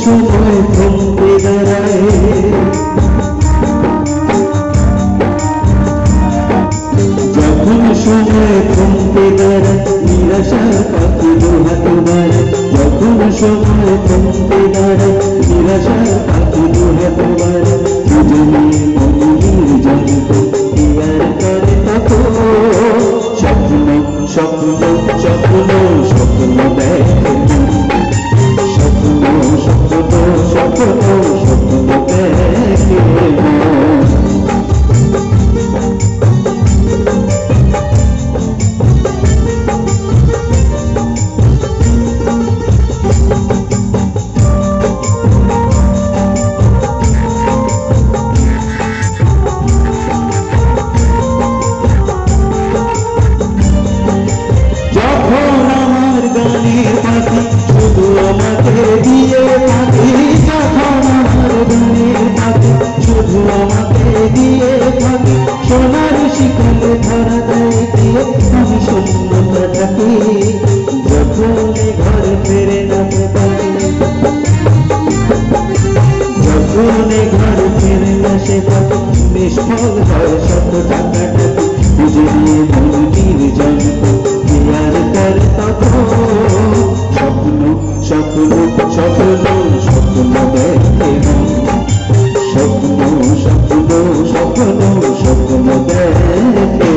সময় থমকে দাঁড়ায় যখন সময় থমকে দাঁড়ায় নিরাশার পাখি দুহাত বাড়ায় যখন সময় থমকে দাঁড়ায় নিরাশার পাখি দুহাত বাড়ায় দুজনে মনের জনিত কি আর করে তখন স্বপ্ন স্বপ্ন স্বপ্ন স্বপ্ন দেখে স্বপ্ন স্বপ্ন স্বপ্ন স্বপ্ন দেখে শুধু আমাকে দিয়ে থাকি যখন আমার গানের পাখি শুধু আমাকে দিয়ে থাকি সোনার শিকলে ধরা দেয় দিয়ে আমি শূন্যতা থাকি যখন ঘরে ফেরে না পাখি যখন ঘরে ফেরে না সে পাখি নিষ্ফল হয় শত টাকা টাকি বুঝে নিয়ে মন্দির জন্ম বিয়ার করে তখন স্বপ্ন স্বপ্ন স্বপ্ন স্বপ্ন দেখে স্বপ্ন স্বপ্ন স্বপ্ন স্বপ্ন দেখে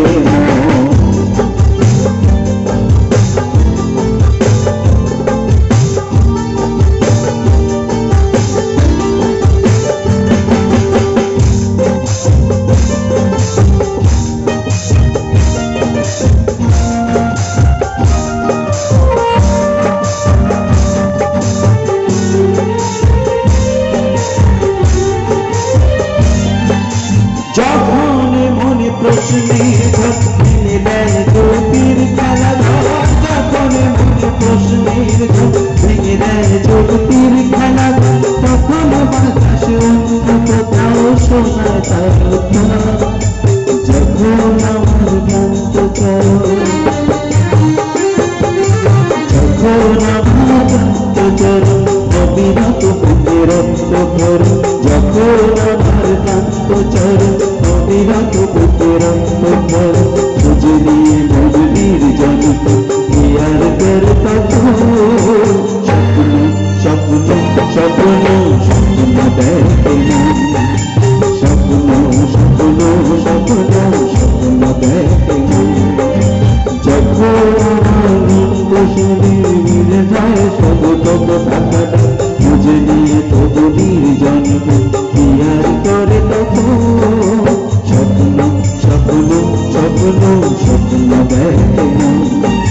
যখন মনে প্রশ্নের ঘর ভেঙে দেয় জ্যোতির খেলা ঘর যখন মনে প্রশ্নের ঘর ভেঙে দেয় জ্যোতির খেলা ঘর তখন বাতাস অন্য কোথাও শোনায় তার যখন আমার ক্লান্ত চরণ যখন আমার ক্লান্ত চরণ অবিরত বুকে রক্ত ভর যখন আমার ক্লান্ত চরণ অবিরত বুকে রক্ত ভর বুঝে দিয়ে মন্দির জনিত বিয়ার করে তখন স্বপ্ন স্বপ্ন স্বপ্ন স্বপ্ন দেখে স্বপ্ন স্বপ্ন স্বপ্ন স্বপ্ন দেখে যখন শরীর মিলে যায় সব তত টাকাটা বুঝে নিয়ে তদুদির জন্ম বিয়ার করে তখন স্বপ্ন স্বপ্ন স্বপ্ন স্বপ্ন দেখে